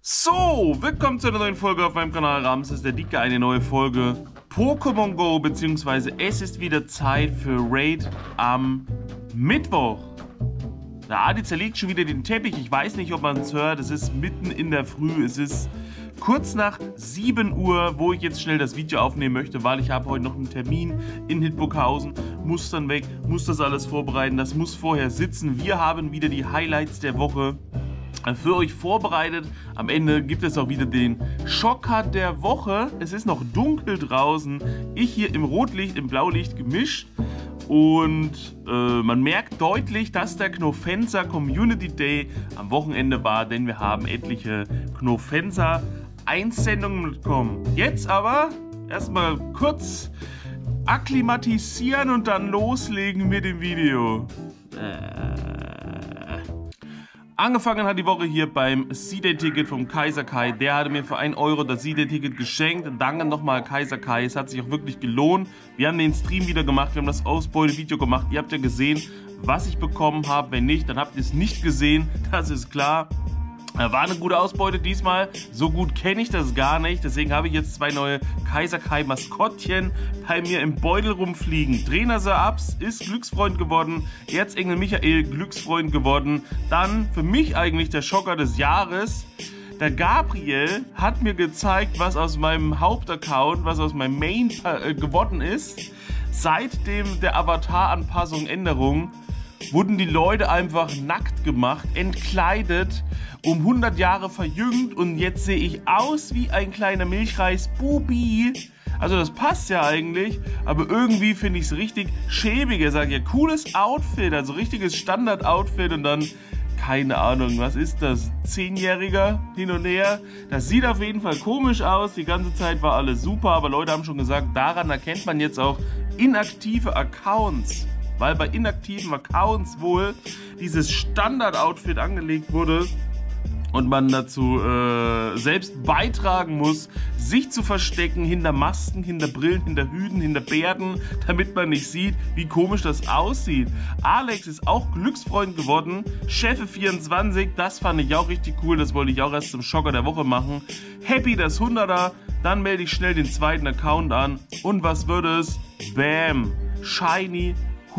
So, willkommen zu einer neuen Folge auf meinem Kanal Ramses der Dicke, eine neue Folge Pokémon Go, beziehungsweise es ist wieder Zeit für Raid am Mittwoch. Der Adi zerlegt schon wieder den Teppich, ich weiß nicht, ob man es hört, es ist mitten in der Früh, es ist kurz nach 7 Uhr, wo ich jetzt schnell das Video aufnehmen möchte, weil ich habe heute noch einen Termin in Hildburghausen, muss dann weg, muss das alles vorbereiten, das muss vorher sitzen. Wir haben wieder die Highlights der Woche für euch vorbereitet. Am Ende gibt es auch wieder den Schocker der Woche. Es ist noch dunkel draußen. Ich hier im Rotlicht, im Blaulicht gemischt. Und man merkt deutlich, dass der Knofenza Community Day am Wochenende war, denn wir haben etliche Knofenza Einsendungen bekommen. Jetzt aber erstmal kurz akklimatisieren und dann loslegen mit dem Video. Angefangen hat die Woche hier beim C-Day-Ticket vom Kaiser Kai. Der hatte mir für 1 Euro das C-Day-Ticket geschenkt. Danke nochmal Kaiser Kai. Es hat sich auch wirklich gelohnt. Wir haben den Stream wieder gemacht. Wir haben das Ausbeute-Video gemacht. Ihr habt ja gesehen, was ich bekommen habe. Wenn nicht, dann habt ihr es nicht gesehen. Das ist klar. War eine gute Ausbeute diesmal. So gut kenne ich das gar nicht. Deswegen habe ich jetzt 2 neue Kaiser Kai Maskottchen bei mir im Beutel rumfliegen. Trainer Sir Abs ist Glücksfreund geworden. Erzengel Michael Glücksfreund geworden. Dann für mich eigentlich der Schocker des Jahres. Der Gabriel hat mir gezeigt, was aus meinem Hauptaccount, was aus meinem Main geworden ist. Seitdem der Avatar-Anpassung Änderung wurden die Leute einfach nackt gemacht, entkleidet, um 100 Jahre verjüngt und jetzt sehe ich aus wie ein kleiner Milchreis-Bubi. Also das passt ja eigentlich, aber irgendwie finde ich es richtig schäbig. Er sagt ja, cooles Outfit, also richtiges Standard-Outfit und dann, keine Ahnung, was ist das, 10-Jähriger hin und her. Das sieht auf jeden Fall komisch aus, die ganze Zeit war alles super, aber Leute haben schon gesagt, daran erkennt man jetzt auch inaktive Accounts. Weil bei inaktiven Accounts wohl dieses Standard-Outfit angelegt wurde und man dazu selbst beitragen muss, sich zu verstecken hinter Masken, hinter Brillen, hinter Hüten, hinter Bärten, damit man nicht sieht, wie komisch das aussieht. Alex ist auch Glücksfreund geworden, Chefe24, das fand ich auch richtig cool, das wollte ich auch erst zum Schocker der Woche machen. Happy das 100er, dann melde ich schnell den zweiten Account an und was wird es? Bam! Shiny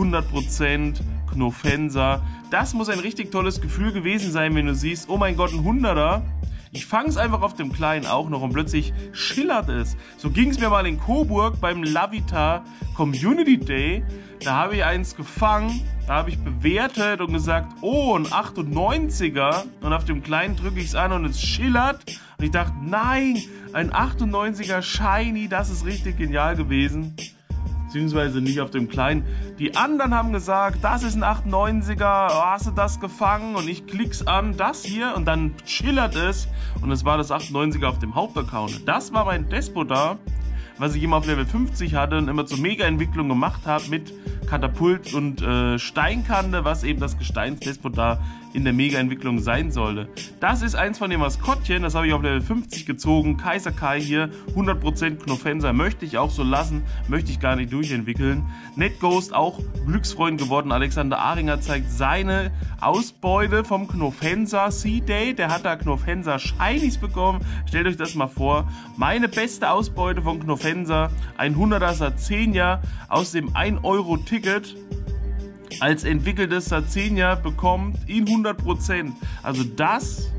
100% Knofenza. Das muss ein richtig tolles Gefühl gewesen sein, wenn du siehst, oh mein Gott, ein 100er. Ich fange es einfach auf dem Kleinen auch noch und plötzlich schillert es. So ging es mir mal in Coburg beim Lavita Community Day. Da habe ich eins gefangen, da habe ich bewertet und gesagt, oh, ein 98er. Und auf dem Kleinen drücke ich es an und es schillert. Und ich dachte, nein, ein 98er Shiny, das ist richtig genial gewesen. Beziehungsweise nicht auf dem Kleinen. Die anderen haben gesagt, das ist ein 98er, oh, hast du das gefangen? Und ich klick's an, das hier, und dann schillert es. Und es war das 98er auf dem Hauptaccount. Das war mein Despota, was ich immer auf Level 50 hatte und immer zur Mega-Entwicklung gemacht habe mit Katapult und Steinkante, was eben das Gesteins-Despota in der Mega-Entwicklung sein sollte. Das ist eins von den Maskottchen, das habe ich auf Level 50 gezogen. Kaiser Kai hier, 100% Knofenza, möchte ich auch so lassen, möchte ich gar nicht durchentwickeln. NetGhost auch Glücksfreund geworden. Alexander Aringer zeigt seine Ausbeute vom Knofenza C-Day. Der hat da Knofenza Shinies bekommen. Stellt euch das mal vor. Meine beste Ausbeute von Knofenza, ein 100er Sazenia aus dem 1-Euro-Ticket. Als entwickeltes Sazenia bekommt ihn 100%. Also das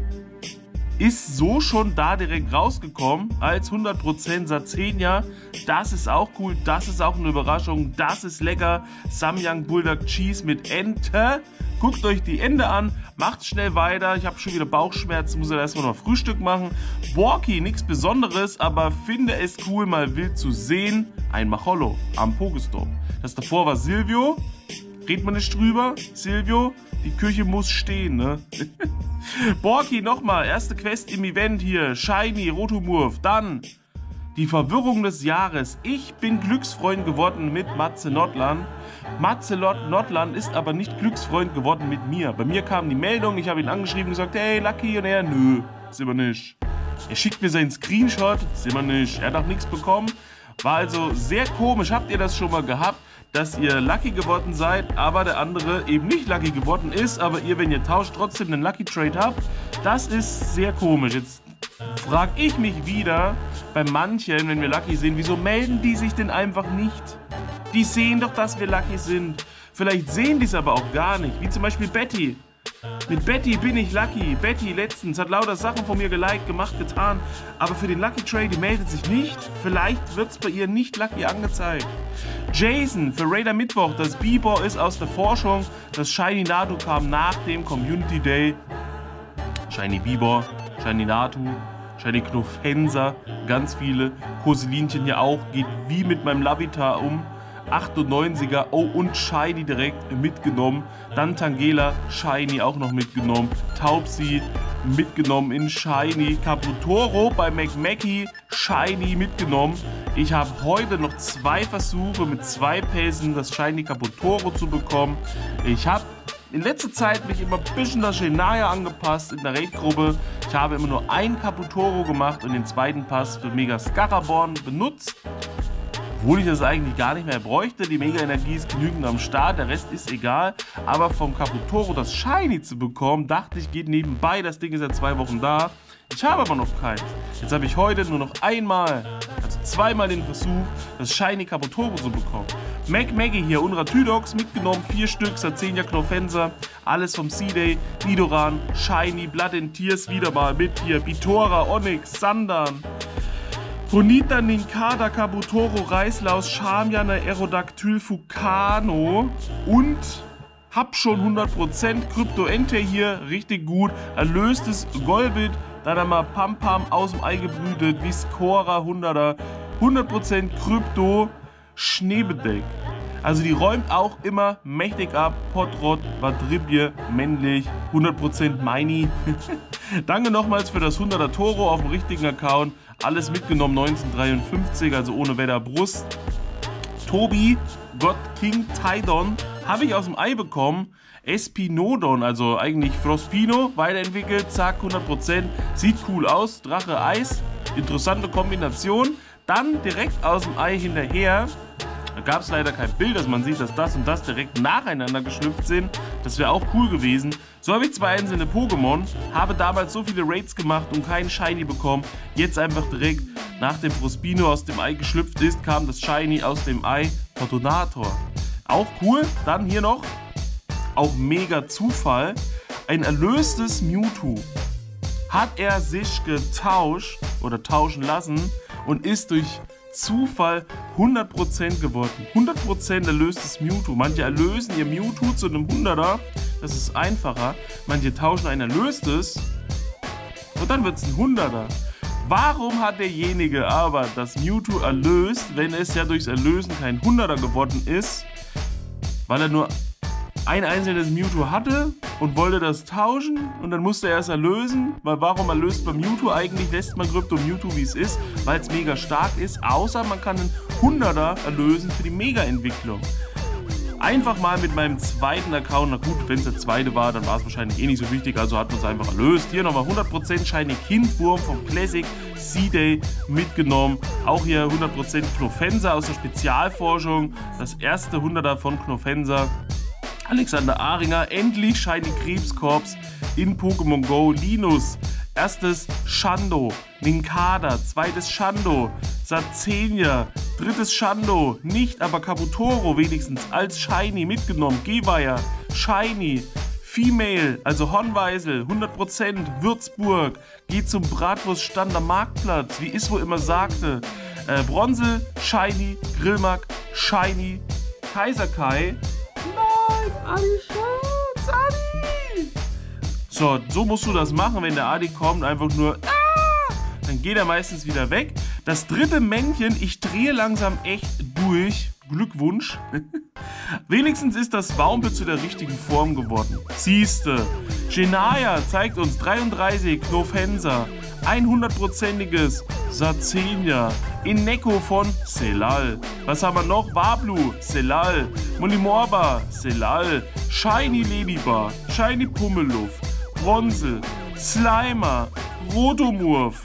ist so schon da direkt rausgekommen als 100% Sazenia. Das ist auch cool, das ist auch eine Überraschung, das ist lecker. Samyang Bulldog Cheese mit Ente. Guckt euch die Ente an, macht schnell weiter. Ich habe schon wieder Bauchschmerzen, muss ja erstmal noch Frühstück machen. Borki, nichts Besonderes, aber finde es cool, mal wild zu sehen. Ein Machollo am Pokestop. Das davor war Silvio. Redet man nicht drüber, Silvio? Die Küche muss stehen, ne? Borki, nochmal, erste Quest im Event hier. Shiny, Rotomurf. Dann die Verwirrung des Jahres. Ich bin Glücksfreund geworden mit Matze Nordland. Matze Nordland ist aber nicht Glücksfreund geworden mit mir. Bei mir kam die Meldung, ich habe ihn angeschrieben und gesagt, hey Lucky, und er, nö, sind wir nicht. Er schickt mir seinen Screenshot, sind wir nicht. Er hat auch nichts bekommen. War also sehr komisch. Habt ihr das schon mal gehabt, dass ihr Lucky geworden seid, aber der andere eben nicht Lucky geworden ist, aber ihr, wenn ihr tauscht, trotzdem einen Lucky Trade habt? Das ist sehr komisch. Jetzt Frag ich mich wieder, bei manchen, wenn wir Lucky sehen, wieso melden die sich denn einfach nicht? Die sehen doch, dass wir Lucky sind. Vielleicht sehen die es aber auch gar nicht, wie zum Beispiel Betty. Mit Betty bin ich Lucky. Betty letztens hat lauter Sachen von mir geliked, gemacht, getan. Aber für den Lucky Trade, die meldet sich nicht. Vielleicht wird es bei ihr nicht Lucky angezeigt. Jason für Raider Mittwoch. Das Bieber ist aus der Forschung. Das Shiny Natu kam nach dem Community Day. Shiny Bieber, Shiny Natu, Shiny Knofenser. Ganz viele. Koselinchen hier auch. Geht wie mit meinem Lavitar um. 98er, oh, und Shiny direkt mitgenommen. Dann Tangela, Shiny auch noch mitgenommen. Taubsi mitgenommen in Shiny. Caputoro bei McMacky, Shiny mitgenommen. Ich habe heute noch 2 Versuche mit 2 Pässen, das Shiny Caputoro zu bekommen. Ich habe in letzter Zeit mich immer ein bisschen das Shania angepasst in der Raid-Gruppe. Ich habe immer nur einen Caputoro gemacht und den zweiten Pass für Mega Scaraborn benutzt. Obwohl ich das eigentlich gar nicht mehr bräuchte. Die Mega-Energie ist genügend am Start, der Rest ist egal. Aber vom Caputoro das Shiny zu bekommen, dachte ich, geht nebenbei. Das Ding ist ja 2 Wochen da. Ich habe aber noch keins. Jetzt habe ich heute nur noch einmal, also 2-mal den Versuch, das Shiny Caputoro zu bekommen. Maggie hier, Unrathydox mitgenommen, 4 Stück, Satzenia Knofenser, alles vom C-Day, Nidoran, Shiny, Blood and Tears wieder mal mit hier, Bitora, Onyx, Sandan. Bonita, Ninkada, Caputoro, Reislaus, Charmian, Aerodactyl, Fukano und hab schon 100% Kryptoente hier, richtig gut. Erlöstes Golbit, dann einmal Pam aus dem Ei gebrütet, Viscora 100er, 100% Krypto, Schneebedeck. Also die räumt auch immer mächtig ab. Potrot, Vadribje, männlich, 100% Mini. Danke nochmals für das 100er Toro auf dem richtigen Account. Alles mitgenommen 1953, also ohne Wetter Brust. Tobi, God King Tidon, habe ich aus dem Ei bekommen. Espinodon, also eigentlich Frospino, weiterentwickelt, zack, 100%. Sieht cool aus, Drache Eis, interessante Kombination. Dann direkt aus dem Ei hinterher. Da gab es leider kein Bild, dass man sieht, dass das und das direkt nacheinander geschlüpft sind. Das wäre auch cool gewesen. So habe ich 2 einzelne Pokémon, habe damals so viele Raids gemacht und keinen Shiny bekommen. Jetzt einfach direkt nach dem Frospino aus dem Ei geschlüpft ist, kam das Shiny aus dem Ei Fortunator. Auch cool. Dann hier noch, auch mega Zufall, ein erlöstes Mewtwo. Hat er sich getauscht oder tauschen lassen und ist durch Zufall 100% geworden. 100% erlöstes Mewtwo. Manche erlösen ihr Mewtwo zu einem 100er. Das ist einfacher. Manche tauschen ein erlöstes und dann wird es ein 100er. Warum hat derjenige aber das Mewtwo erlöst, wenn es ja durchs Erlösen kein 100er geworden ist? Weil er nur ein einzelnes Mewtwo hatte und wollte das tauschen und dann musste er es erlösen, weil warum erlöst man Mewtwo? Eigentlich lässt man Krypto Mewtwo wie es ist, weil es mega stark ist, außer man kann einen 100er erlösen für die Mega-Entwicklung. Einfach mal mit meinem zweiten Account, na gut, wenn es der zweite war, dann war es wahrscheinlich eh nicht so wichtig, also hat man es einfach erlöst. Hier nochmal 100% Shiny Kindwurm vom Classic C-Day mitgenommen. Auch hier 100% Knofenser aus der Spezialforschung, das erste 100er von Knofenser. Alexander Aringer, endlich Shiny Krebskorps in Pokémon Go. Linus, erstes Shando. Ninkada, zweites Shando. Satzenia, drittes Shando. Nicht, aber Caputoro wenigstens als Shiny mitgenommen. Geweiher, Shiny. Female, also Hornweisel, 100%. Würzburg, geht zum Bratwurststand am Marktplatz, wie Iswo immer sagte. Bronze, Shiny. Grillmark, Shiny. Kaiserkai. Adi, Schatz, Adi! So musst du das machen, wenn der Adi kommt, einfach nur dann geht er meistens wieder weg. Das dritte Männchen, ich drehe langsam echt durch. Glückwunsch. Wenigstens ist das Waumpe zu der richtigen Form geworden. Siehste. Genaya zeigt uns 33 Knofenser. 100%iges Satzenia. Ineko von Selal. Was haben wir noch? Wablu, Selal. Molimorba, Selal. Shiny Ladybug, Shiny Pummeluff, Bronze, Slimer, Rotomurf.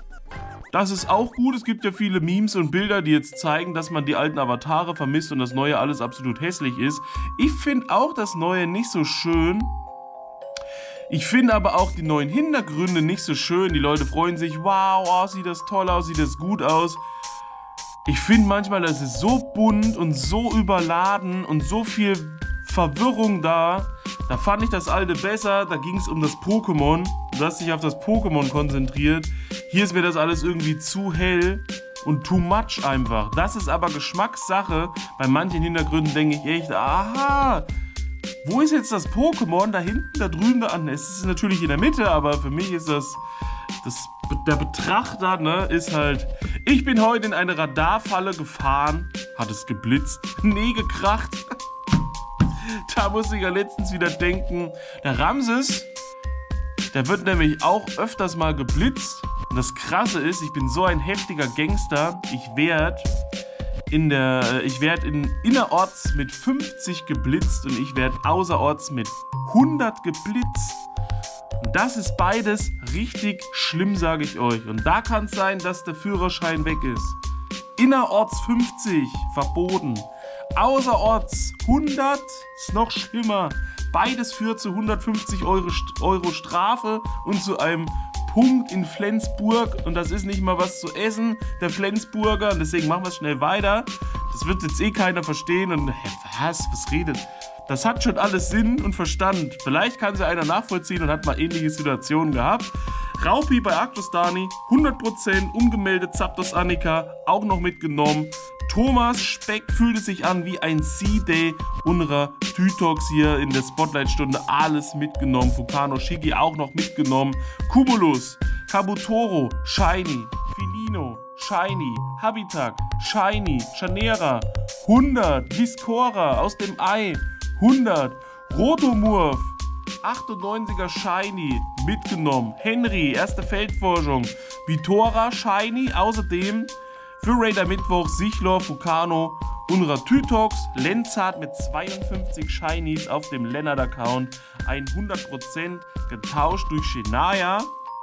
Das ist auch gut. Es gibt ja viele Memes und Bilder, die jetzt zeigen, dass man die alten Avatare vermisst und das Neue alles absolut hässlich ist. Ich finde auch das Neue nicht so schön. Ich finde aber auch die neuen Hintergründe nicht so schön. Die Leute freuen sich, wow, oh, sieht das toll aus, sieht das gut aus. Ich finde manchmal, das ist so bunt und so überladen und so viel Verwirrung da. Da fand ich das alte besser, da ging es um das Pokémon. Du hast dich auf das Pokémon konzentriert. Hier ist mir das alles irgendwie zu hell und too much einfach. Das ist aber Geschmackssache. Bei manchen Hintergründen denke ich echt, aha, wo ist jetzt das Pokémon? Da hinten, da drüben, da an. Es ist natürlich in der Mitte, aber für mich ist der Betrachter, ne, ist halt... Ich bin heute in eine Radarfalle gefahren. Hat es geblitzt? Nee, gekracht. Da muss ich ja letztens wieder denken, der Ramses, der wird nämlich auch öfters mal geblitzt. Und das Krasse ist, ich bin so ein heftiger Gangster, ich werd innerorts mit 50 geblitzt und ich werde außerorts mit 100 geblitzt. Und das ist beides richtig schlimm, sage ich euch. Und da kann es sein, dass der Führerschein weg ist. Innerorts 50, verboten. Außerorts 100, ist noch schlimmer. Beides führt zu 150 Euro Strafe und zu einem Punkt in Flensburg. Und das ist nicht mal was zu essen, der Flensburger. Und deswegen machen wir es schnell weiter. Das wird jetzt eh keiner verstehen. Und was redet? Das hat schon alles Sinn und Verstand. Vielleicht kann sie einer nachvollziehen und hat mal ähnliche Situationen gehabt. Raupi bei Aktostani, 100% umgemeldet, Zapdos Annika, auch noch mitgenommen. Thomas Speck fühlte sich an wie ein C-Day unserer Tytox hier in der Spotlight-Stunde. Alles mitgenommen. Fukano Shiki auch noch mitgenommen. Cumulus, Kabutoro, Shiny, Filino, Shiny, Habitak, Shiny, Chanera, 100, Viscora aus dem Ei, 100, Rotomurf, 98er Shiny, mitgenommen. Henry, erste Feldforschung. Vitora, Shiny, außerdem für Raider Mittwoch, Sichlor, Fukano, unserer Tytox, Lenzart mit 52 Shinies auf dem Lennart-Account, 100% getauscht durch Shenaya,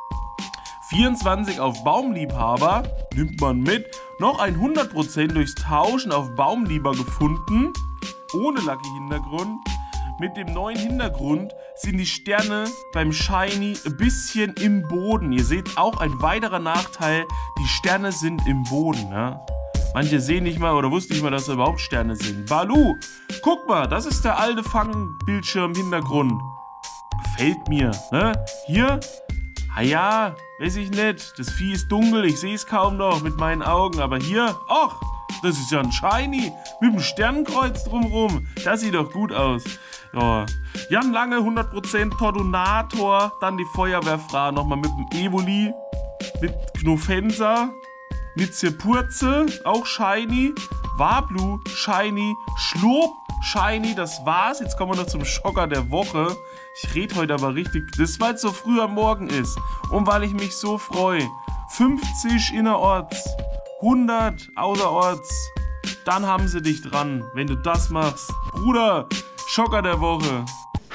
24 auf Baumliebhaber, nimmt man mit, noch 100% durchs Tauschen auf Baumlieber gefunden, ohne Lucky-Hintergrund. Mit dem neuen Hintergrund sind die Sterne beim Shiny ein bisschen im Boden. Ihr seht auch ein weiterer Nachteil, die Sterne sind im Boden. Ne? Manche sehen nicht mal oder wussten nicht mal, dass da überhaupt Sterne sind. Balu, guck mal, das ist der alte Fangbildschirm-Hintergrund. Gefällt mir. Ne? Hier, ja, weiß ich nicht, das Vieh ist dunkel, ich sehe es kaum noch mit meinen Augen. Aber hier, ach, das ist ja ein Shiny mit dem Sternenkreuz drumherum. Das sieht doch gut aus. Ja. Jan Lange, 100% Tordonator. Dann die Feuerwehrfrau nochmal mit dem Evoli. Mit Knofensa. Mit Zirpurze, auch Shiny. Wablu, Shiny. Schlurp, Shiny. Das war's. Jetzt kommen wir noch zum Schocker der Woche. Ich rede heute aber richtig. Das, weil es so früh am Morgen ist. Und weil ich mich so freue. 50 innerorts. 100 außerorts. Dann haben sie dich dran, wenn du das machst. Bruder, Schocker der Woche.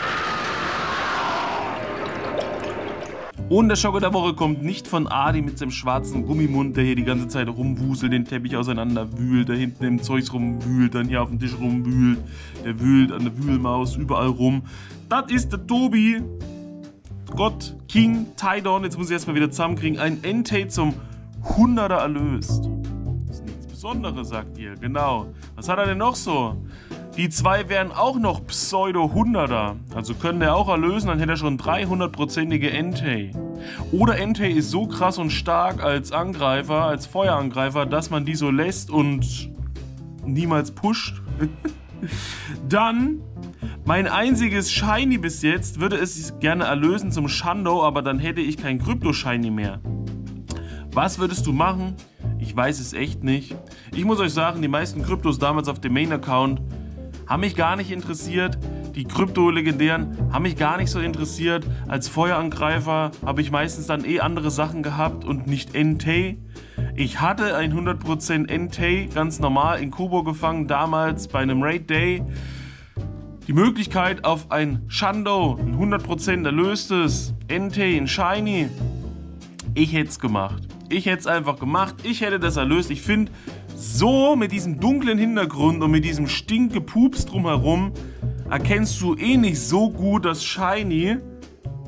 Und der Schocker der Woche kommt nicht von Adi mit seinem schwarzen Gummimund, der hier die ganze Zeit rumwuselt, den Teppich auseinander wühlt, der hinten im Zeugs rumwühlt, dann hier auf dem Tisch rumwühlt. Der wühlt an der Wühlmaus überall rum. Das ist der Tobi. Gott, King, Tidon, jetzt muss ich erstmal wieder zusammenkriegen. Ein Entei zum 100er erlöst. Das ist nichts Besonderes, sagt ihr. Genau. Was hat er denn noch so? Die zwei wären auch noch Pseudo-100er. Also können der auch erlösen, dann hätte er schon 300%ige Entei. Oder Entei ist so krass und stark als Angreifer, als Feuerangreifer, dass man die so lässt und niemals pusht. Dann, mein einziges Shiny bis jetzt, würde es gerne erlösen zum Shando, aber dann hätte ich kein Krypto-Shiny mehr. Was würdest du machen? Ich weiß es echt nicht. Ich muss euch sagen, die meisten Kryptos damals auf dem Main-Account haben mich gar nicht interessiert. Die Krypto-Legendären haben mich gar nicht so interessiert. Als Feuerangreifer habe ich meistens dann andere Sachen gehabt und nicht Entei. Ich hatte ein 100% Entei, ganz normal in Kobo gefangen, damals bei einem Raid Day. Die Möglichkeit auf ein Shando, ein 100% erlöstes Entei, ein Shiny. Ich hätte es gemacht. Ich hätte es einfach gemacht. Ich hätte das erlöst. Ich finde, so mit diesem dunklen Hintergrund und mit diesem Stinkgepups drumherum erkennst du eh nicht so gut das Shiny,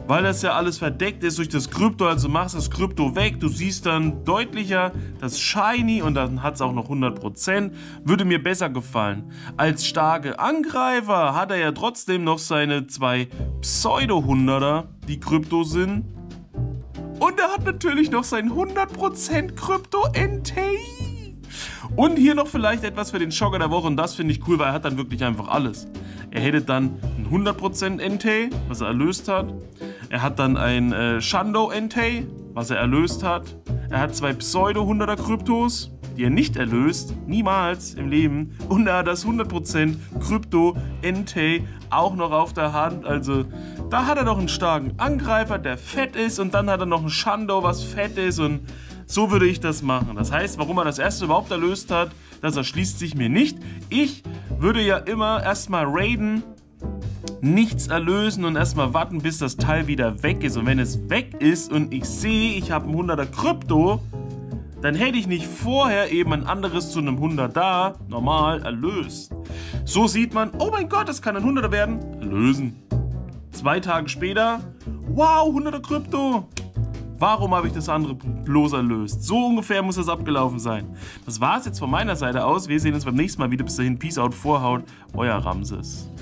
weil das ja alles verdeckt ist durch das Krypto, also machst das Krypto weg, du siehst dann deutlicher das Shiny und dann hat es auch noch 100%, würde mir besser gefallen. Als starke Angreifer hat er ja trotzdem noch seine 2 Pseudo-100er, die Krypto sind. Und er hat natürlich noch sein 100% Krypto-NT. Und hier noch vielleicht etwas für den Schocker der Woche und das finde ich cool, weil er hat dann wirklich einfach alles. Er hätte dann ein 100% NT, was er erlöst hat. Er hat dann ein Shando NT, was er erlöst hat. Er hat 2 Pseudo-100er Kryptos, die er nicht erlöst, niemals im Leben. Und er hat das 100% Krypto NT auch noch auf der Hand. Also da hat er doch einen starken Angreifer, der fett ist. Und dann hat er noch einen Shando, was fett ist. Und so würde ich das machen. Das heißt, warum er das erste überhaupt erlöst hat, das erschließt sich mir nicht. Ich würde ja immer erstmal raiden, nichts erlösen und erstmal warten, bis das Teil wieder weg ist. Und wenn es weg ist und ich sehe, ich habe ein 100er Krypto, dann hätte ich nicht vorher eben ein anderes zu einem 100er normal erlöst. So sieht man, oh mein Gott, das kann ein 100er werden. Erlösen. 2 Tage später, wow, 100er Krypto. Warum habe ich das andere bloß erlöst? So ungefähr muss das abgelaufen sein. Das war es jetzt von meiner Seite aus. Wir sehen uns beim nächsten Mal wieder. Bis dahin, Peace out, Vorhaut, euer Ramses.